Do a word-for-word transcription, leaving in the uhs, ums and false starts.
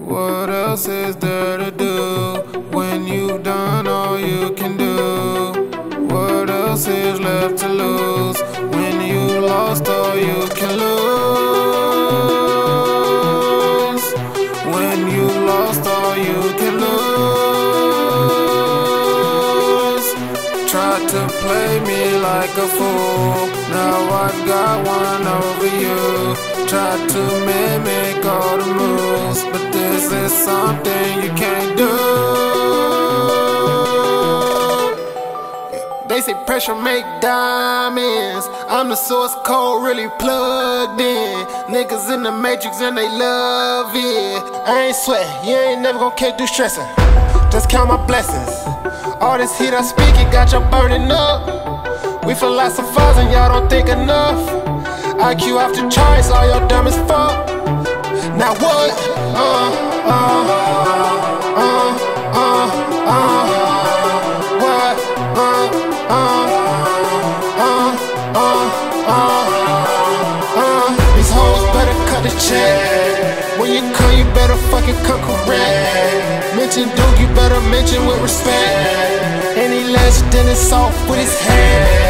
What else is there to do when you've done all you can do? What else is left to lose when you lost all you can lose? When you lost all you can lose. Tried to play me like a fool, now I've got one over you. Tried to mimic all the moves, but this is something you can't do. They say pressure make diamonds. I'm the source code really plugged in. Niggas in the matrix and they love it. I ain't sweating, you ain't never gon' catch you stressing. Just count my blessings. All this heat I speak, it got you burning up. We philosophers and y'all don't think enough. I Q off the charts, all y'all dumb as fuck. Now what? Uh, uh, uh, uh, uh. What? Uh, uh, uh, uh, uh, uh. These hoes better cut the check. When you come, you better fucking come correct. Mention Duke, you better mention with respect. Any less than it's off with his head.